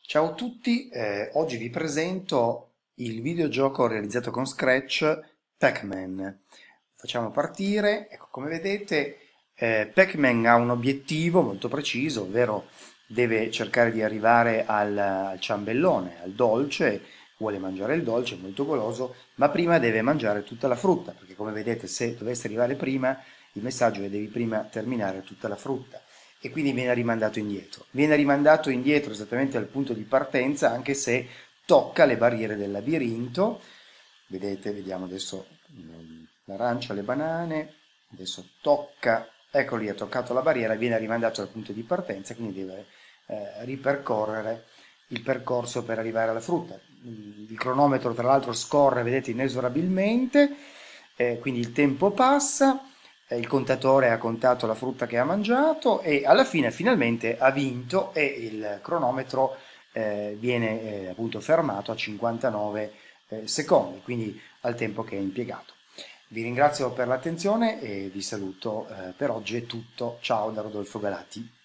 Ciao a tutti, oggi vi presento il videogioco realizzato con Scratch, Pac-Man. Facciamo partire, ecco, come vedete, Pac-Man ha un obiettivo molto preciso, ovvero deve cercare di arrivare al ciambellone, al dolce, vuole mangiare il dolce, è molto goloso, ma prima deve mangiare tutta la frutta, perché come vedete se dovesse arrivare prima, il messaggio è devi prima terminare tutta la frutta e quindi viene rimandato indietro. Viene rimandato indietro esattamente al punto di partenza, anche se tocca le barriere del labirinto. Vedete, vediamo adesso l'arancia, le banane, adesso tocca, ecco lì, ha toccato la barriera, viene rimandato al punto di partenza, quindi deve ripercorrere il percorso per arrivare alla frutta. Il cronometro tra l'altro scorre, vedete, inesorabilmente, quindi il tempo passa, il contatore ha contato la frutta che ha mangiato e alla fine finalmente ha vinto e il cronometro viene appunto fermato a 59 secondi, quindi al tempo che è impiegato. Vi ringrazio per l'attenzione e vi saluto, per oggi è tutto, ciao da Rodolfo Galati.